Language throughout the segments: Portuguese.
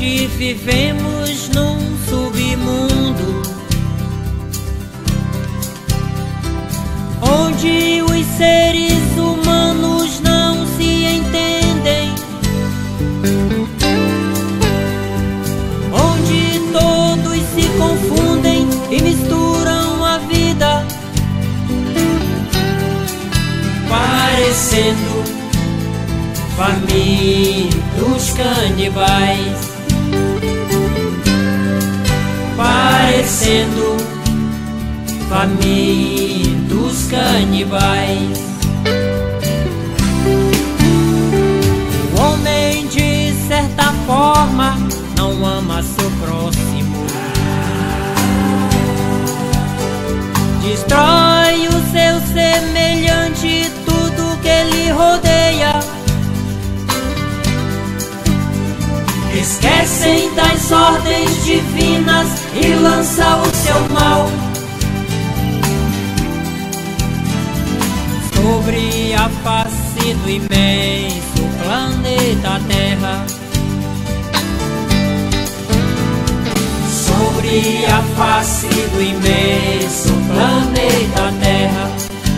Hoje vivemos num submundo onde os seres humanos não se entendem, onde todos se confundem e misturam a vida, parecendo famintos canibais, parecendo famintos canibais. O homem, de certa forma, não ama seu próximo, destrói o seu semelhante, tudo que ele rodeia. Esquecem das ordens divinas e lança o seu mal sobre a face do imenso planeta Terra, sobre a face do imenso planeta Terra.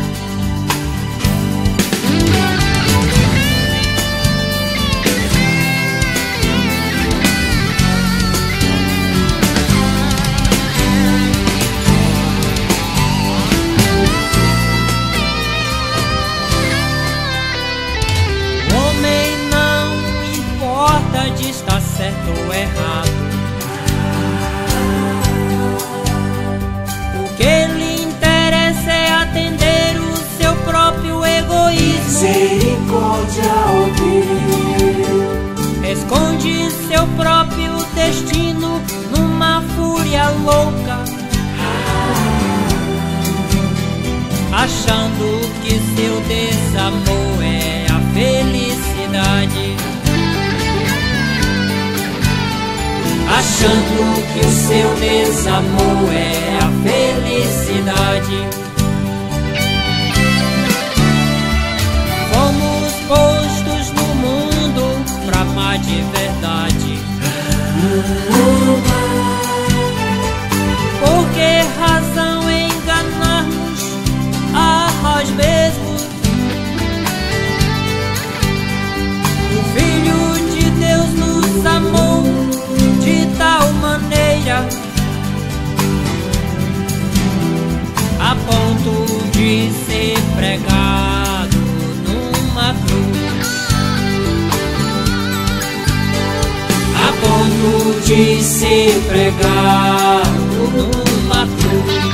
De estar certo ou errado, o que lhe interessa é atender o seu próprio egoísmo. Misericórdia, ó Deus. Esconde seu próprio destino numa fúria louca, achando que seu desamor é a felicidade, achando que o seu desamor é a felicidade. Fomos postos no mundo pra amar de verdade. Por que razão enganarmos a nós mesmos? O Filho de Deus nos amou de tal maneira, a ponto de ser pregado numa cruz, a ponto de ser pregado numa cruz.